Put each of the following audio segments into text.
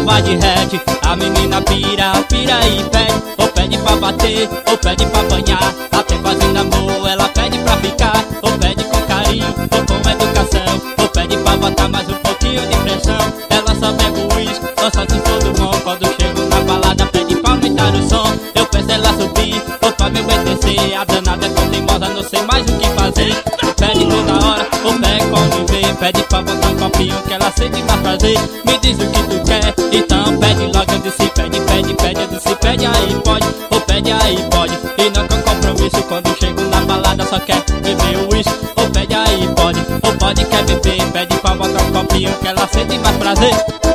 vai de rede. A menina pira, pira e pede. Ou pede pra bater, ou pede pra apanhar. Até fazendo amor, ela pede pra ficar. Ou pede com carinho, ou com educação. Ou pede pra botar mais um pouquinho de pressão. Ela só bebe uísque, ou só se for do bom. Quando chego na balada, pede pra aumentar o som. Eu peço ela subir, ou pra me obedecer. A danada é tão teimosa, não sei mais o que fazer. Pede toda hora, ou pede quando vê. Pede pra botar um copinho que ela sente mais prazer. Me diz o que tu quer, então pede logo. Eu disse pede, pede, pede. Eu disse pede aí pode, ou pede aí pode. E não com compromisso, quando chego na balada só quer beber o uísque. Ou pede aí pode, ou pode quer beber. Pede pra botar um copinho que ela sente mais prazer.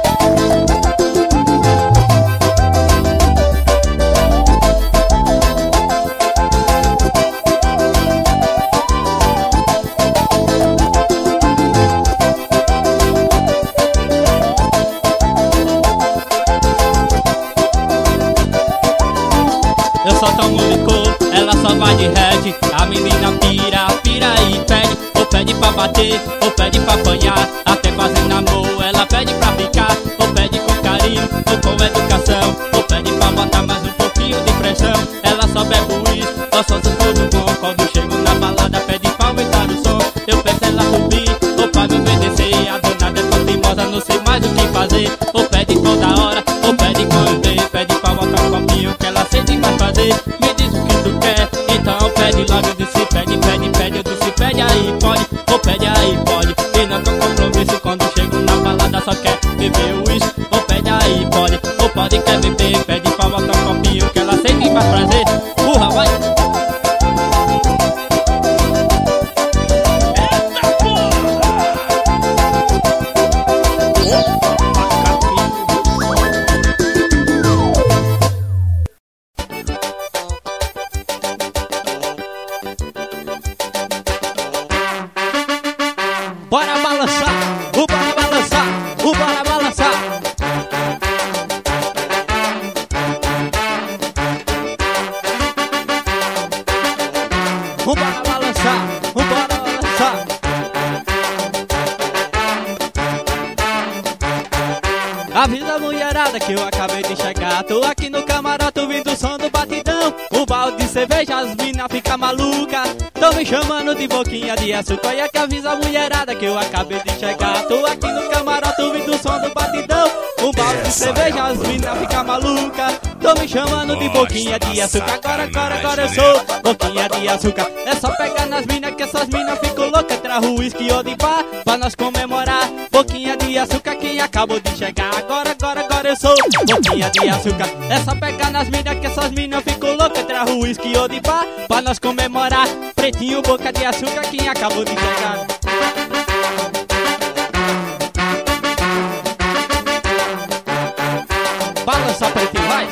Tomo licor, ela só vai de rede. A menina pira, pira e pede. Ou pede pra bater, ou pede pra apanhar. Até fazendo amor, ela pede pra ficar. Ou pede com carinho, ou com educação. Ou pede pra botar mais um pouquinho de pressão. Ela só bebe uísque, ou só se for do bom. Quando chego na balada, pede pra aumentar o som. Eu peço ela subir, ou pra me obedecer. A danada é tão teimosa, não sei mais o que fazer. Ou pede toda hora, ou pede quando vê. Pede pra botar um copinho que ela sente mais prazer. Me diz o que tu quer, então pede logo. Eu disse pede, pede, pede. Eu disse pede aí pode, ou pede aí pode. E não com compromisso, quando chego na balada só quer beber o uísque. Ou pede aí pode, ou pode quer beber. Pede pra botar um copinho que ela sente mais prazer. Burra, vai! Bora balançar, o bora balançar, o bora balançar. O bora balançar, o bora balançar. Avisa a mulherada que eu acabei de chegar. Tô aqui no camarote ouvindo o som do batidão. Um balde de cerveja, as mina fica maluca. Tô me chamando de boquinha de açúcar. E é que avisa a mulherada que eu acabei de chegar. Tô aqui no camarote ouvindo o som do batidão. Um balde de cerveja, as mina fica maluca. Tô me chamando de boquinha de açúcar. Agora eu sou boquinha de açúcar. É só pegar nas minas que essas minas ficam loucas. Traz uísque ou de bar pra nós comemorar. Boquinha de açúcar que acabou de chegar. Agora eu sou boquinha de açúcar. É só pegar nas minas que essas minas ficam loucas. Traz uísque ou de bar pra nós comemorar. Pretinho, boca de açúcar que acabou de chegar. Balança, pretinho, vai!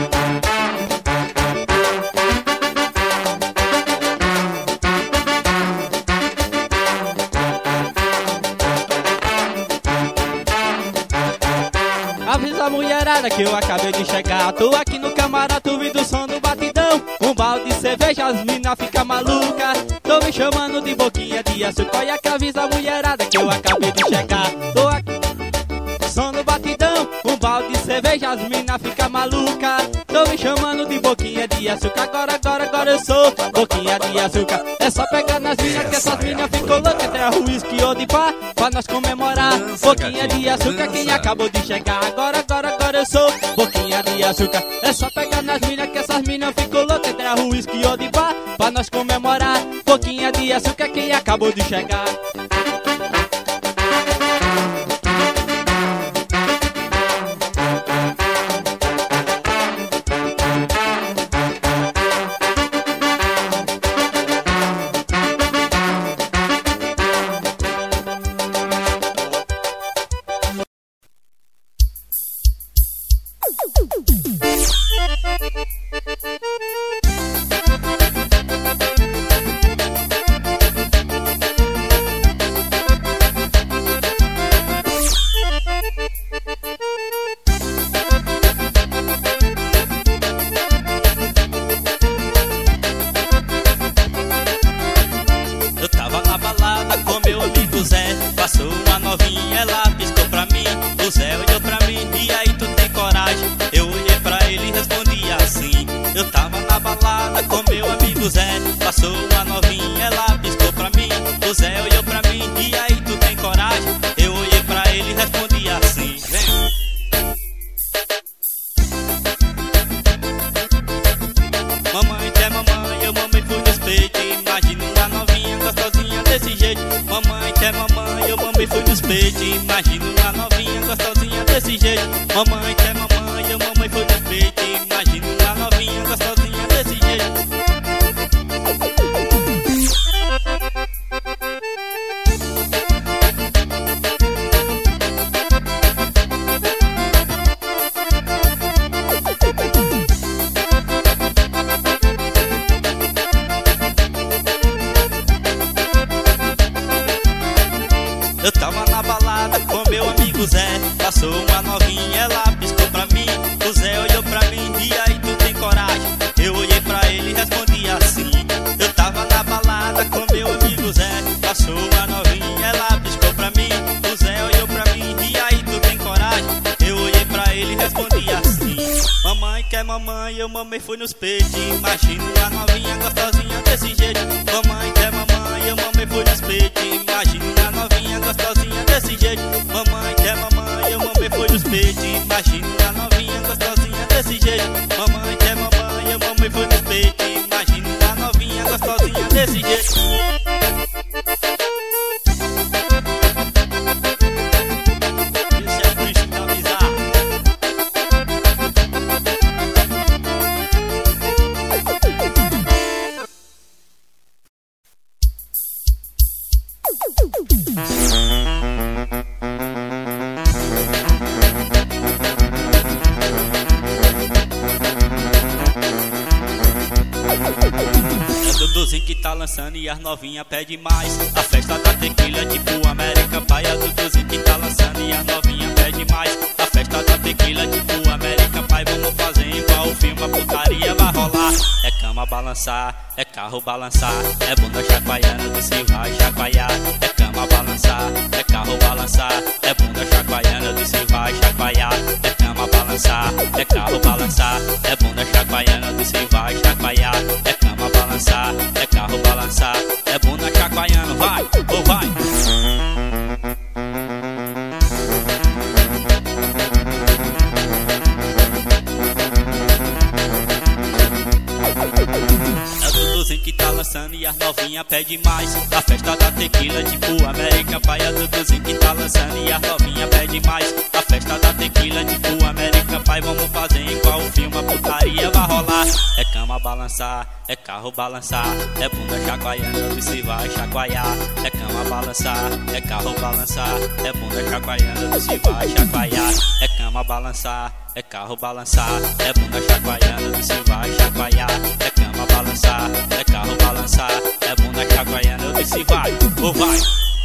Avisa a mulherada que eu acabei de chegar. Tô aqui no camarote ouvindo o som do batidão. Um balde de cerveja, as mina fica maluca. Tô me chamando de boquinha de açúcar. E que avisa a mulherada que eu acabei de chegar. Tô aqui, som do batidão. Um balde de cerveja, as mina fica maluca. Tô me chamando de boquinha de açúcar. Agora eu sou boquinha de açúcar. É só pegar nas minas que essas minas ficam loucas. Traz uísque ou de bar pra nós comemorar. Boquinha de açúcar quem acabou de chegar. Agora eu sou boquinha de açúcar. É só pegar nas minas que essas minas ficam loucas. Traz uísque ou de bar pra nós comemorar. Boquinha de açúcar quem acabou de chegar. Passou uma novinha, ela piscou pra mim. O Zé olhou pra mim e aí tudo amigo Zé passou uma novinha, ela piscou pra mim. O Zé olhou pra mim, e aí tu tem coragem? Eu olhei pra ele e respondi assim: vem. Mamãe quer mamãe, eu mamãe fui nos peitos. Imagina uma novinha gostosinha desse jeito. Mamãe quer mamãe, eu mamãe fui nos peitos. Imagina uma novinha gostosinha desse jeito. Mamãe quer mamãe, eu mamãe fui nos peitos. Imagina uma novinha gostosinha desse jeito. Eu tava na balada com meu amigo Zé, passou uma novinha, ela piscou pra mim. O Zé olhou pra mim, e aí tu tem coragem? Eu olhei pra ele e respondi assim: eu tava na balada com meu amigo Zé, passou uma novinha, ela piscou pra mim. O Zé olhou pra mim, e aí tu tem coragem? Eu olhei pra ele e respondi assim: mamãe quer mamãe, eu mamãe fui nos peitos. Imagina uma novinha gostosinha desse jeito. Mamãe quer mamãe, eu mamãe fui nos peitos. Imagina uma novinha gostosinha desse jeito. Mamãe quer mamãe, eu mamãe fui nos peitos. Imagina uma novinha gostosinha desse jeito. Mamãe quer mamãe, eu mamãe fui nos peitos. Imagina uma novinha gostosinha desse jeito. Duduzinho que tá lançando e as novinha pede mais. A festa da tequila tipo América Pai. A Duduzinho que tá lançando e as novinha pede mais. A festa da tequila tipo América Pai. Vamos fazer igual o filme, a putaria vai rolar. É cama balançar, é carro balançar, é bunda chacoalhando que se vai chacoalhar. É cama balançar, é carro balançar, é bunda chacoalhando que se vai chacoalhar. É cama balançar, é carro balançar, é bunda chacoalhando que se vai chacoalhar. É cama balançar, é carro balançar, é bunda chacoalhando, vai, ou vai. É o Duduzinho que tá lançando e as novinha pede mais. A festa da tequila tipo América Pai. É o Duduzinho que tá lançando e as novinha pede mais. A festa da tequila tipo América Pai. Vamos fazer igual o filme, a putaria vai rolar. É cama balançar, é carro balançar, é bunda chacoalhando que se vai chacoalhar. É cama balançar, é carro balançar, é bunda chacoalhando que se vai chacoalhar. É cama balançar, é carro balançar, é bunda chacoalhando que se vai chacoalhar. É cama balançar, é carro balançar, é bunda chacoalhando que se vai, ou vai.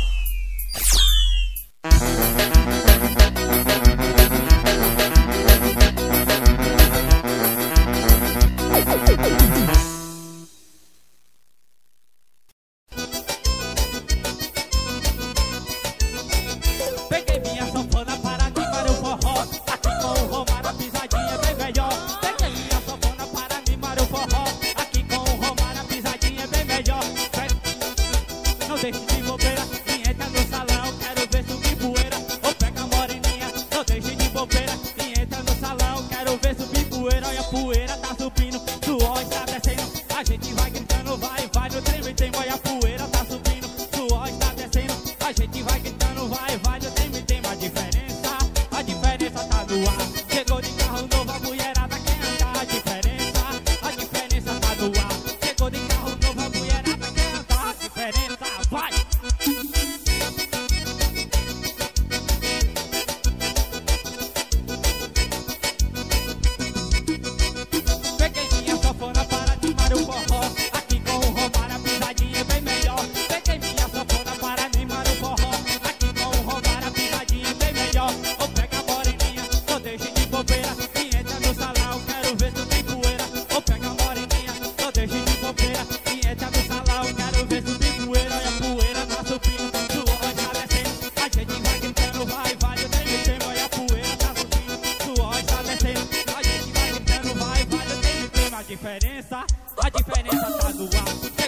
Peguei minha sanfona para animar o forró. Aqui com o Romário a pisadinha é bem melhor. Peguei minha sanfona para animar o forró. Aqui com o Romário a pisadinha é bem melhor. Não deixe de bobeira e entra no salão. Quero ver subir poeira. Ou pega a moreninha. Não deixe de bobeira e entra no salão. Quero ver subir poeira. Olha a poeira tá subindo, suor está descendo. A gente vai gritando, vai, vai no treme tem. Olha a poeira tá subindo, suor está descendo. A gente vai gritando, vai, vai no treme tem. A diferença tá no ar. Chegou de carro novo, a mulherada quer andar. A diferença tá no ar. Chegou de carro novo, a mulherada quer andar. A diferença, vai! no ar.